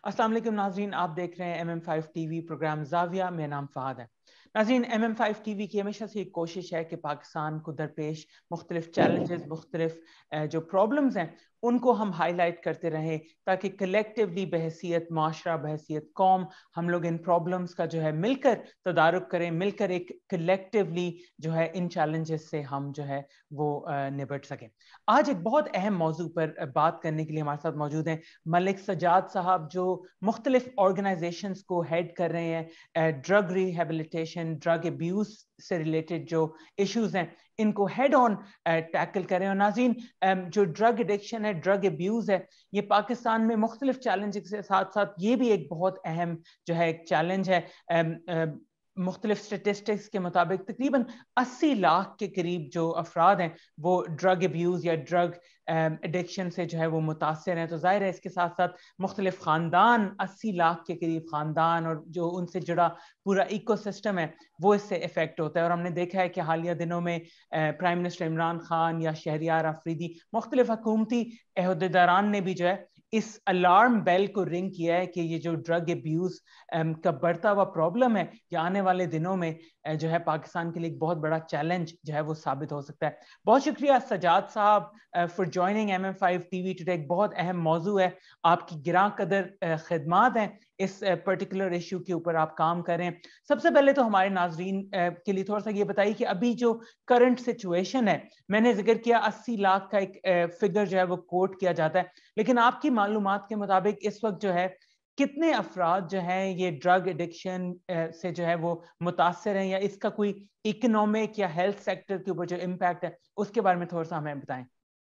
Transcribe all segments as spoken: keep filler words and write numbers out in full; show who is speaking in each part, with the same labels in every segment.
Speaker 1: अस्सलाम वालेकुम नाज़रीन, आप देख रहे हैं M M five TV program ज़ाविया। मेरा नाम फ़हद है। नाज़रीन, एम एम फाइव टीवी की हमेशा से एक कोशिश है कि पाकिस्तान को दरपेश मुख्तलिफ चैलेंजेस, मुख्तलिफ जो प्रॉब्लम्स हैं उनको हम हाईलाइट करते रहें, ताकि कलेक्टिवली बहसीत माशरा, बहसीत कौम, हम लोग इन प्रॉब्लम्स का जो है मिलकर तदारुक करें, मिलकर एक कलेक्टिवली जो है इन चैलेंजेस से हम जो है वो निपट सकें। आज एक बहुत अहम मौजू पर बात करने के लिए हमारे साथ मौजूद हैं मलिक सजाद साहब, जो मुख्तलिफ ऑर्गेनाइजेशंस को हेड कर रहे हैं। ड्रग रिहेबिलिटेशन, ड्रग अब्यूज से रिलेटेड जो इश्यूज हैं इनको हेड ऑन टैकल करें। और नाज़रीन, जो ड्रग एडिक्शन है, ड्रग अब्यूज है, ये पाकिस्तान में मुख्तलिफ चैलेंज के साथ साथ ये भी एक बहुत अहम जो है एक चैलेंज है। मुख्तलिफ स्टेटिस्टिक्स के मुताबिक तकरीबन अस्सी लाख के करीब जो अफराद हैं वो ड्रग अब्यूज़ या ड्रग एडिक्शन से जो है वो मुतासर हैं। तो जाहिर है इसके साथ साथ मुख्तलिफ ख़ानदान, अस्सी लाख के करीब ख़ानदान और जो उनसे जुड़ा पूरा इकोसिस्टम है वो इससे इफेक्ट होता है। और हमने देखा है कि हालिया दिनों में प्राइम मिनिस्टर इमरान खान या शहरियार आफरीदी, मुख्तलिफ हुकूमती अहदेदारान ने भी जो है इस अलार्म बेल को रिंग किया है कि ये जो ड्रग अब्यूज का बढ़ता हुआ प्रॉब्लम है ये आने वाले दिनों में जो है पाकिस्तान के लिए एक बहुत बड़ा चैलेंज जो है वो साबित हो सकता है। बहुत शुक्रिया सजाद साहब for joining M M five TV today. एक बहुत अहम मौजू है, आपकी गिरां कदर खिदमात हैं इस पर्टिकुलर इशू के ऊपर आप काम करें। सबसे पहले तो हमारे नाजरीन के लिए थोड़ा सा ये बताइए कि अभी जो करंट सिचुएशन है, मैंने जिक्र किया अस्सी लाख का एक फिगर जो है वो कोट किया जाता है, लेकिन आपकी मालूमात के मुताबिक इस वक्त जो है कितने अफराद जो हैं ये ड्रग एडिक्शन से जो है वो मुतासर हैं, या इसका कोई इकोनॉमिक या हेल्थ सेक्टर के ऊपर जो इम्पैक्ट है उसके बारे में थोड़ा सा हमें बताएं।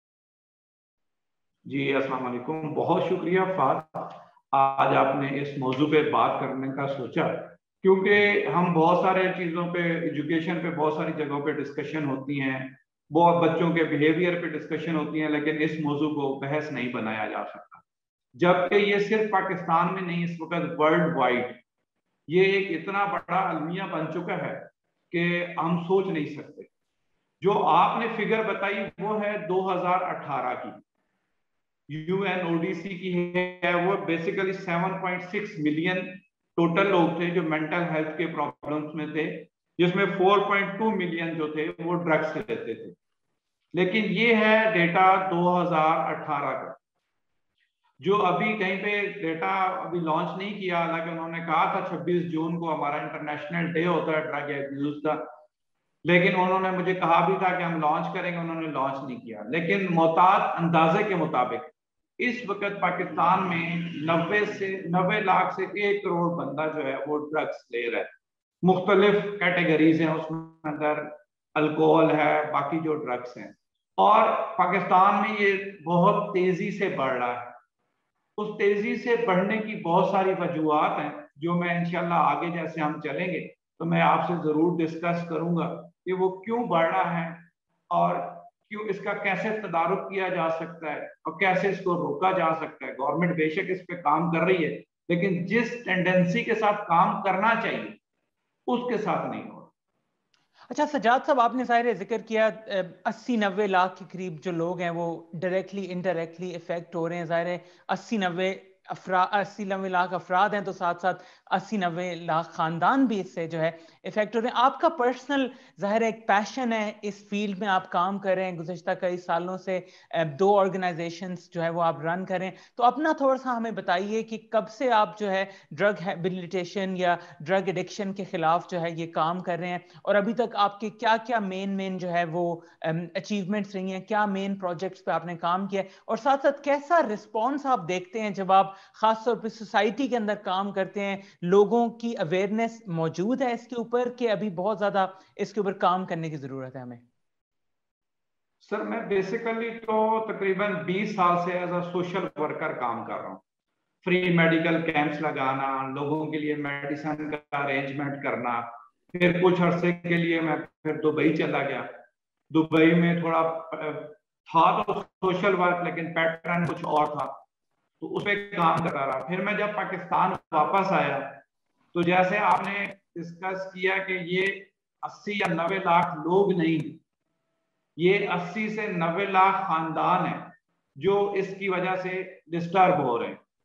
Speaker 2: जी अस्सलाम वालेकुम, बहुत शुक्रिया फाद, आज आपने इस मौजू पे बात करने का सोचा, क्योंकि हम बहुत सारे चीज़ों पे, एजुकेशन पे बहुत सारी जगहों पे डिस्कशन होती हैं, बहुत बच्चों के बिहेवियर पे डिस्कशन होती हैं, लेकिन इस मौजू को बहस नहीं बनाया जा सकता, जबकि ये सिर्फ पाकिस्तान में नहीं, इस वक्त वर्ल्ड वाइड ये एक इतना बड़ा अलमिया बन चुका है कि हम सोच नहीं सकते। जो आपने फिगर बताई वो है दो हज़ार अठारह की, यूएनओडीसी की है, वो बेसिकली सात पॉइंट छह मिलियन टोटल लोग थे जो मेंटल हेल्थ के प्रॉब्लम्स में थे, जिसमें चार पॉइंट दो मिलियन जो थे वो ड्रग्स लेते थे। लेकिन ये है डेटा दो हज़ार अठारह का, जो अभी कहीं पे डेटा अभी लॉन्च नहीं किया, हालांकि उन्होंने कहा था छब्बीस जून को हमारा इंटरनेशनल डे होता है ड्रग अब्यूज का, लेकिन उन्होंने मुझे कहा भी था कि हम लॉन्च करेंगे, उन्होंने लॉन्च नहीं किया। लेकिन मोहतात अंदाजे के मुताबिक इस वक्त पाकिस्तान में नब्बे से नब्बे लाख से एक करोड़ बंदा जो है वो ड्रग्स ले रहा है। मुख्तलिफ कैटेगरीज हैं, उसमें अंदर अल्कोहल है, बाकी जो ड्रग्स हैं, और पाकिस्तान में ये बहुत तेजी से बढ़ रहा है। उस तेजी से बढ़ने की बहुत सारी वजूहात हैं जो मैं इंशाल्लाह आगे जैसे हम चलेंगे तो मैं आपसे जरूर डिस्कस करूंगा कि वो क्यों बढ़ रहा है और क्यों, इसका कैसे तदारुक किया जा सकता है और कैसे इसको रोका जा सकता है। गवर्नमेंट बेशक इस पे काम कर रही है, लेकिन जिस टेंडेंसी के साथ काम करना चाहिए उसके साथ नहीं हो।
Speaker 1: अच्छा सजाद साहब, आपने ज़ाहिर जिक्र किया अस्सी नब्बे लाख के करीब जो लोग हैं वो डायरेक्टली इनडायरेक्टली इफेक्ट हो रहे हैं। ज़ाहिर है अस्सी नब्बे अफरा अस्सी नब्बे लाख अफराद हैं तो साथ साथ अस्सी नब्बे लाख ख़ानदान भी इससे जो है इफेक्ट हो रहे हैं। आपका पर्सनल ज़ाहिर एक पैशन है, इस फील्ड में आप काम कर रहे हैं गुज़श्ता कई सालों से, दो ऑर्गेनाइजेशंस जो है वो आप रन करें, तो अपना थोड़ा सा हमें बताइए कि कब से आप जो है ड्रग हैबिलिटेशन या ड्रग एडिक्शन के खिलाफ जो है ये काम कर रहे हैं, और अभी तक आपके क्या क्या मेन मेन जो है वो अचीवमेंट्स रही हैं, क्या मेन प्रोजेक्ट्स पे आपने काम किया है, और साथ साथ कैसा रिस्पॉन्स आप देखते हैं जब आप खासतौर पर सोसाइटी के अंदर काम करते हैं। लोगों की अवेयरनेस मौजूद है इसके ऊपर कि अभी बहुत ज्यादा इसके ऊपर काम करने की जरूरत है हमें?
Speaker 2: सर मैं बेसिकली तो तकरीबन बीस साल से एज अ सोशल वर्कर काम कर रहा हूँ। फ्री मेडिकल कैंप्स लगाना, लोगों के लिए मेडिसिन का अरेंजमेंट करना, फिर कुछ अरसे के लिए मैं फिर दुबई चला गया। दुबई में थोड़ा था तो सोशल वर्क, लेकिन पैटर्न कुछ और था, तो उस पर काम करता रहा। फिर मैं जब पाकिस्तान वापस आया तो जैसे आपने डिस्कस किया कि ये अस्सी या नब्बे लाख लोग नहीं, ये अस्सी से नब्बे लाख खानदान हैं जो इसकी वजह से डिस्टर्ब हो रहे हैं।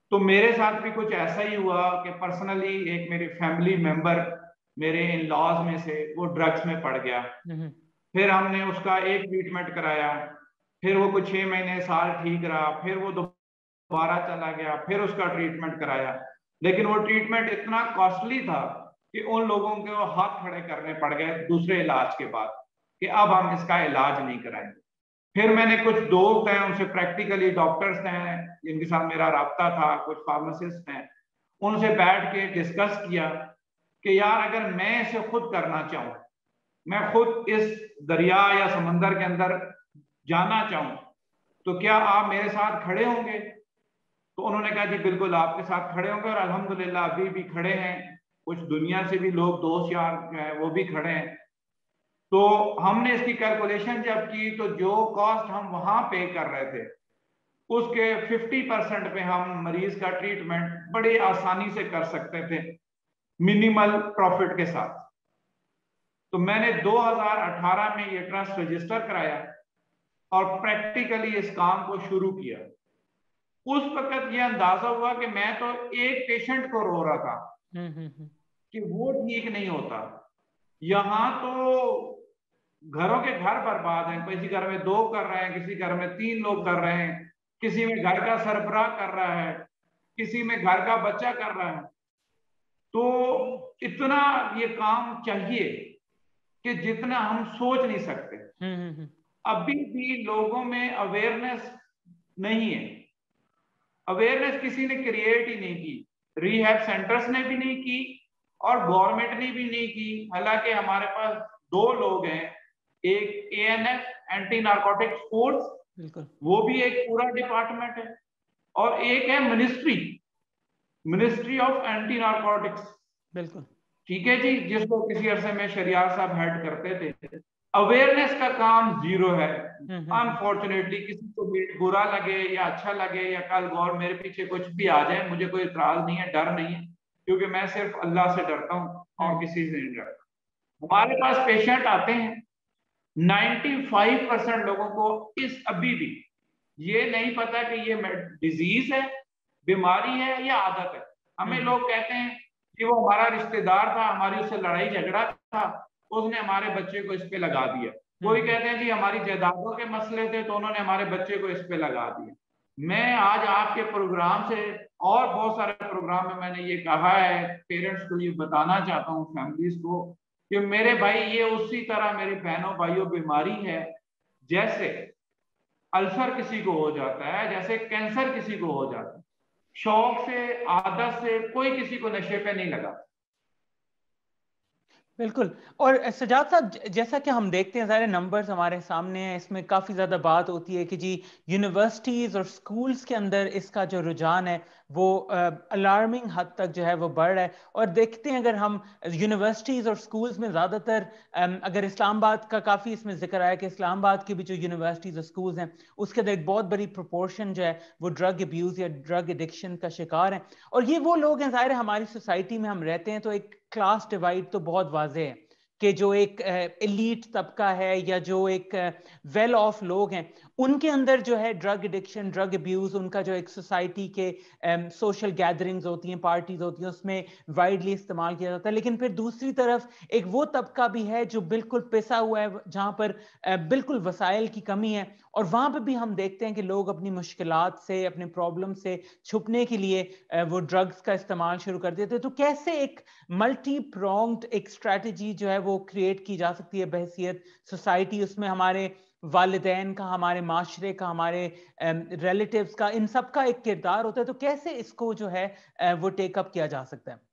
Speaker 2: तो मेरे साथ भी कुछ ऐसा ही हुआ कि पर्सनली एक मेरे फैमिली मेंबर मेरे इन लॉज में से वो ड्रग्स में पड़ गया। फिर हमने उसका एक ट्रीटमेंट कराया, फिर वो कुछ छह महीने साल ठीक रहा, फिर वो दोबारा चला गया, फिर उसका ट्रीटमेंट कराया। लेकिन वो ट्रीटमेंट इतना कॉस्टली था कि उन लोगों को हाथ खड़े करने पड़ गए दूसरे इलाज के बाद कि अब हम इसका इलाज नहीं कराएंगे। फिर मैंने कुछ दोस्त हैं, उनसे प्रैक्टिकली डॉक्टर्स हैं जिनके साथ मेरा राब्ता था, कुछ फार्मासिस्ट हैं, उनसे बैठ के डिस्कस किया कि यार अगर मैं इसे खुद करना चाहूं, मैं खुद इस दरिया या समंदर के अंदर जाना चाहूं, तो क्या आप मेरे साथ खड़े होंगे? तो उन्होंने कहा जी बिल्कुल आपके साथ खड़े होंगे, और अल्हम्दुलिल्लाह अभी भी खड़े हैं। कुछ दुनिया से भी लोग, दोस्त यार जो है वो भी खड़े हैं। तो हमने इसकी कैलकुलेशन जब की तो जो कॉस्ट हम वहां पे कर रहे थे उसके पचास परसेंट पे हम मरीज का ट्रीटमेंट बड़ी आसानी से कर सकते थे, मिनिमल प्रॉफिट के साथ। तो मैंने दो हज़ार अठारह में ये ट्रस्ट रजिस्टर कराया और प्रैक्टिकली इस काम को शुरू किया। उस वक्त ये अंदाजा हुआ कि मैं तो एक पेशेंट को रो रहा था कि वो ठीक नहीं होता। यहां तो घरों के घर बर्बाद हैं, किसी घर में दो कर रहे हैं, किसी घर में तीन लोग कर रहे हैं, किसी में घर का सरबराह कर रहा है, किसी में घर का बच्चा कर रहा है। तो इतना ये काम चाहिए कि जितना हम सोच नहीं सकते। अभी भी लोगों में अवेयरनेस नहीं है। अवेयरनेस किसी ने क्रिएट ही नहीं की, रिहैब सेंटर्स ने भी नहीं की और गवर्नमेंट ने भी नहीं की। हालांकि हमारे पास दो लोग हैं, एक A N F anti narcotics force, वो भी एक पूरा डिपार्टमेंट है, और एक है ministry ministry of anti narcotics. बिल्कुल ठीक है जी, जिसको किसी अरसे में शरियार साहब हेड करते थे। अवेयरनेस का काम जीरो है। अनफॉर्चुनेटली किसी को भी बुरा लगे या अच्छा लगे या कल गौर मेरे पीछे कुछ भी आ जाए, मुझे कोई इतराज नहीं है, डर नहीं है, क्योंकि मैं सिर्फ अल्लाह से डरता हूँ और किसी से नहीं डरता। हमारे पास पेशेंट आते हैं, पचानवे परसेंट लोगों को इस अभी भी ये नहीं पता कि ये डिजीज है, बीमारी है या आदत है। हमें लोग कहते हैं कि वो हमारा रिश्तेदार था, हमारी उससे लड़ाई झगड़ा था, उसने हमारे बच्चे को इस पे लगा दिया। कोई कहते हैं जी हमारी जायदादों के मसले थे तो उन्होंने हमारे बच्चे को इस पे लगा दिया। मैं आज आपके प्रोग्राम से और बहुत सारे प्रोग्राम में मैंने ये कहा है, पेरेंट्स को ये बताना चाहता हूँ, फैमिलीज को, कि मेरे भाई ये उसी तरह मेरे बहनों भाइयों बीमारी है जैसे अल्सर किसी को हो जाता है, जैसे कैंसर किसी को हो जाता है। शौक से, आदत से कोई किसी को नशे पे नहीं लगा।
Speaker 1: बिल्कुल। और सजाद साहब, जैसा कि हम देखते हैं, सारे नंबर्स हमारे सामने हैं, इसमें काफ़ी ज़्यादा बात होती है कि जी यूनिवर्सिटीज़ और स्कूल्स के अंदर इसका जो रुझान है वो अलार्मिंग हद तक जो है वो बढ़ रहा है। और देखते हैं अगर हम यूनिवर्सिटीज़ और स्कूल्स में ज़्यादातर, अगर इस्लामाबाद का काफ़ी इसमें जिक्र आया कि इस्लामाबाद की भी जो यूनिवर्सिटीज़ और स्कूल्स हैं उसके अंदर एक बहुत बड़ी प्रोपोर्शन जो है वो ड्रग अब्यूज़ या ड्रग एडिक्शन का शिकार है। और ये वो लोग हैं, ज़ाहिर है हमारी सोसाइटी में हम रहते हैं तो एक क्लास डिवाइड तो बहुत वाज़ेह है कि जो एक एलीट तबका है या जो एक वेल ऑफ लोग हैं उनके अंदर जो है ड्रग एडिक्शन, ड्रग अब्यूज, उनका जो एक सोसाइटी के सोशल गैदरिंग्स होती हैं, पार्टीज होती हैं, उसमें वाइडली इस्तेमाल किया जाता है। लेकिन फिर दूसरी तरफ एक वो तबका भी है जो बिल्कुल पिसा हुआ है, जहां पर बिल्कुल वसाइल की कमी है, और वहां पर भी हम देखते हैं कि लोग अपनी मुश्किलात से, अपने प्रॉब्लम से छुपने के लिए वो ड्रग्स का इस्तेमाल शुरू कर देते हैं। तो कैसे एक मल्टी प्रोंग्ड एक स्ट्रैटेजी जो है वो क्रिएट की जा सकती है बहैसियत सोसाइटी, उसमें हमारे वालिदैन का, हमारे माशरे का, हमारे रिलेटिव्स का, इन सब का एक किरदार होता है। तो कैसे इसको जो है वो टेकअप किया जा सकता है?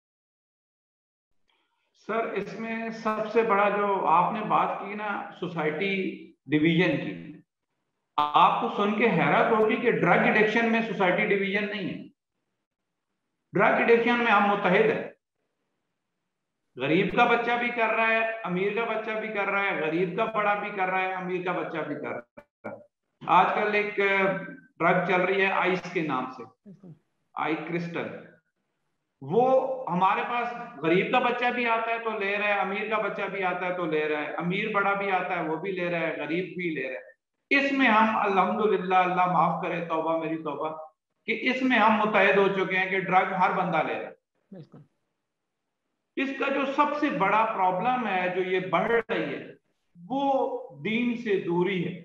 Speaker 2: सर इसमें सबसे बड़ा जो आपने बात की ना सोसाइटी डिवीजन की, आपको सुन के हैरत होगी कि ड्रग एडिक्शन में सोसाइटी डिवीजन नहीं है। ड्रग एडिक्शन में हम मुत्तहिद है। गरीब का बच्चा भी कर रहा है, अमीर का बच्चा भी कर रहा है, गरीब का बड़ा भी कर रहा है, अमीर का बच्चा भी कर रहा है। आजकल एक ड्रग चल रही है आइस के नाम से, आई क्रिस्टल। वो हमारे पास गरीब का बच्चा भी आता है तो ले रहा है, अमीर का बच्चा भी आता है तो ले रहा है, अमीर बड़ा भी आता है वो भी ले रहा है, गरीब भी ले रहा है। इसमें हम अल्हम्दुलिल्लाह, अल्लाह माफ करे, तौबा मेरी तौबा, कि इसमें हम मुतहद हो चुके हैं कि ड्रग हर बंदा ले रहा है।
Speaker 1: बिल्कुल।
Speaker 2: इसका जो सबसे बड़ा प्रॉब्लम है जो ये बढ़ रही है वो दीन से दूरी है।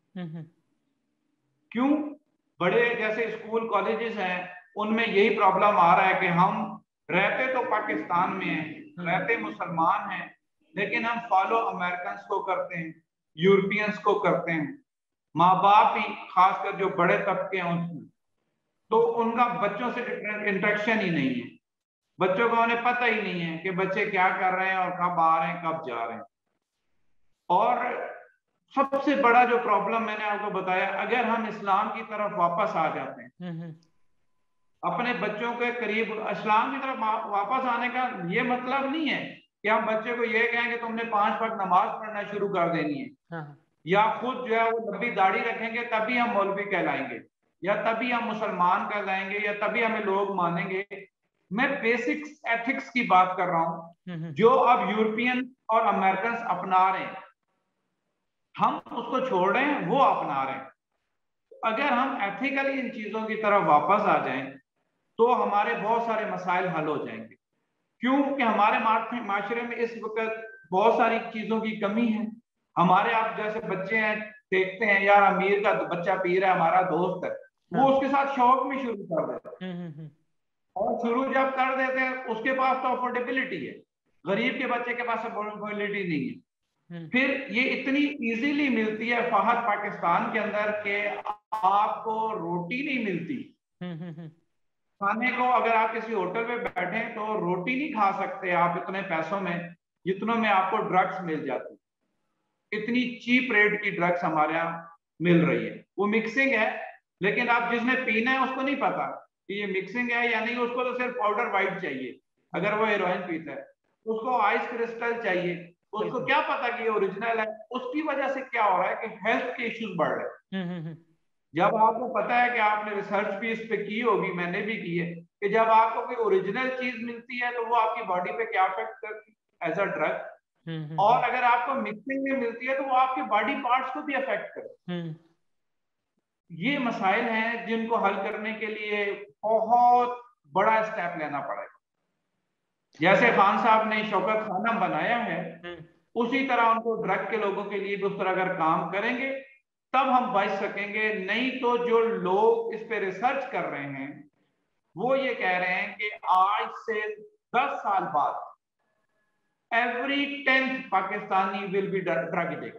Speaker 2: क्यों? बड़े जैसे स्कूल कॉलेजेस हैं उनमें यही प्रॉब्लम आ रहा है कि हम रहते तो पाकिस्तान में हैं, रहते मुसलमान हैं, लेकिन हम फॉलो अमेरिकन को करते हैं, यूरोपियंस को करते हैं, माँ बाप ही खासकर जो बड़े तबके हैं उनमें, तो उनका बच्चों से इंटरेक्शन ही नहीं है। बच्चों को उन्हें पता ही नहीं है कि बच्चे क्या कर रहे हैं और कब आ रहे हैं कब जा रहे हैं। और सबसे बड़ा जो प्रॉब्लम मैंने आपको बताया, अगर हम इस्लाम की तरफ वापस आ जाते हैं, अपने बच्चों के करीब इस्लाम की तरफ वापस आने का ये मतलब नहीं है कि हम बच्चे को ये कहें कि तुमने पांच वक्त नमाज पढ़ना शुरू कर देनी है, हाँ। या खुद जो है वो लंबी दाढ़ी रखेंगे तभी हम मौलवी कहलाएंगे, या तभी हम मुसलमान कहलाएंगे, या तभी हमें लोग मानेंगे। मैं बेसिक एथिक्स की बात कर रहा हूं जो अब यूरोपियन और अमेरिकन अपना रहे हैं, हम उसको छोड़ रहे हैं, वो अपना रहे हैं। अगर हम एथिकली इन चीजों की तरफ वापस आ जाएं तो हमारे बहुत सारे मसाइल हल हो जाएंगे। क्योंकि हमारे माशरे में इस वक्त बहुत सारी चीजों की कमी है। हमारे आप जैसे बच्चे हैं, देखते हैं यार अमीर का बच्चा पी रहा है, हमारा दोस्त है, वो उसके साथ शौक में शुरू कर देता है, और शुरू जब कर देते हैं उसके पास तो अफोर्डेबिलिटी है, गरीब के बच्चे के पास अफोर्डेबिलिटी नहीं है। फिर ये इतनी इजीली मिलती है फहद पाकिस्तान के अंदर के आपको रोटी नहीं मिलती खाने को। अगर आप किसी होटल में बैठे तो रोटी नहीं खा सकते आप इतने पैसों में जितनों में आपको ड्रग्स मिल जाती। इतनी चीप रेट की ड्रग्स हमारे यहाँ मिल रही है। वो मिक्सिंग है, लेकिन आप जिसने पीना है उसको नहीं पता कि ये मिक्सिंग है या नहीं। उसको तो सिर्फ पाउडर वाइट चाहिए अगर वो हेरोइन पीता है, उसको आइस क्रिस्टल चाहिए, उसको क्या पता कि ये ओरिजिनल है। उसकी वजह से क्या हो रहा है कि हेल्थ के इश्यूज बढ़ रहे हैं। जब आपको पता है कि आपने रिसर्च भी इस पे की होगी, मैंने भी की है, कि जब आपको कोई ओरिजिनल चीज मिलती है तो वो आपकी बॉडी पे क्या इफेक्ट करती है एज अ ड्रग, और अगर आपको मिक्सिंग में मिलती है तो वो आपके बॉडी पार्ट्स को भी अफेक्ट करती है। ये मसाइल हैं जिनको हल करने के लिए बहुत बड़ा स्टेप लेना पड़ेगा। जैसे खान साहब ने शौकत खाना बनाया है, उसी तरह उनको ड्रग के लोगों के लिए भी उस तरह अगर काम करेंगे तब हम बच सकेंगे। नहीं तो जो लोग इस पे रिसर्च कर रहे हैं वो ये कह रहे हैं कि आज से दस साल बाद every tenth Pakistani will be drug addict.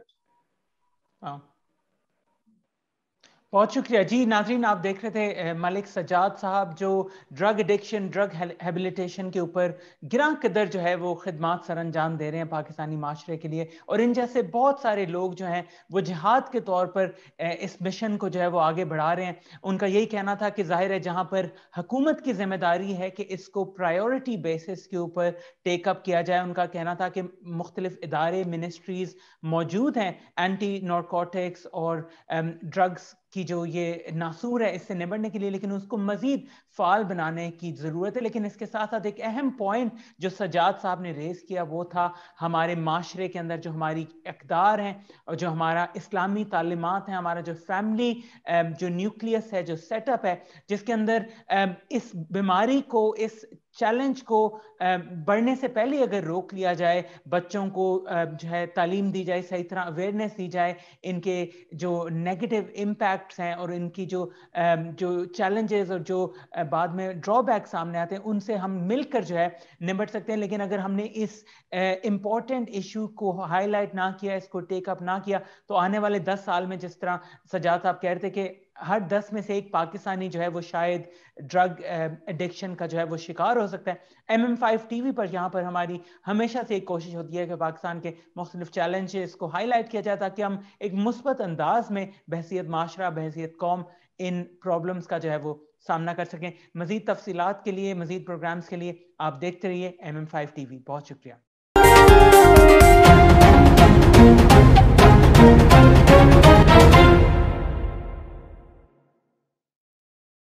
Speaker 1: बहुत शुक्रिया जी। नाज़रीन, आप देख रहे थे मलिक सज्जाद साहब जो ड्रग एडिक्शन, ड्रग हैबिलिटेशन के ऊपर गिरा कदर जो है वो खिदमात सर अंजाम दे रहे हैं पाकिस्तानी माशरे के लिए, और इन जैसे बहुत सारे लोग जो हैं वो जिहाद के तौर पर इस मिशन को जो है वो आगे बढ़ा रहे हैं। उनका यही कहना था कि जाहिर है जहाँ पर हुकूमत की जिम्मेदारी है कि इसको प्रायोरिटी बेसिस के ऊपर टेकअप किया जाए। उनका कहना था कि मुख्तलिफ इदारे, मिनिस्ट्रीज मौजूद हैं एंटी नारकोटिक्स और ड्रग्स की जो ये नासूर है इससे निपटने के लिए, लेकिन उसको मजीद फाल बनाने की ज़रूरत है। लेकिन इसके साथ साथ एक अहम पॉइंट जो सज्जाद साहब ने रेज़ किया वो था हमारे माशरे के अंदर जो हमारी इक़दार हैं और जो हमारा इस्लामी तालीमात है, हमारा जो फैमिली जो न्यूक्लियस है, जो सेटअप है, जिसके अंदर इस बीमारी को, इस चैलेंज को बढ़ने से पहले अगर रोक लिया जाए, बच्चों को जो है तालीम दी जाए, सही तरह अवेयरनेस दी जाए, इनके जो नेगेटिव इम्पैक्ट्स हैं और इनकी जो जो चैलेंजेस और जो बाद में ड्रॉबैक सामने आते हैं उनसे हम मिलकर जो है निपट सकते हैं। लेकिन अगर हमने इस इम्पॉर्टेंट इशू को हाईलाइट ना किया, इसको टेकअप ना किया, तो आने वाले दस साल में जिस तरह सज्जाद साहब कह रहे थे कि हर दस में से एक पाकिस्तानी जो है वो शायद ड्रग एडिक्शन का जो है वो शिकार हो सकता है। एम एम फाइव टीवी पर यहाँ पर हमारी हमेशा से एक कोशिश होती है कि पाकिस्तान के मुख्तलिफ चैलेंजेस को हाईलाइट किया जाए ताकि हम एक मुस्बत अंदाज में बहसियत माशरा, बहसियत कौम इन प्रॉब्लम्स का जो है वो सामना कर सकें। मजीद तफसीलात के लिए, मजीद प्रोग्राम्स के लिए आप देखते रहिए एम एम फाइव टीवी। बहुत शुक्रिया।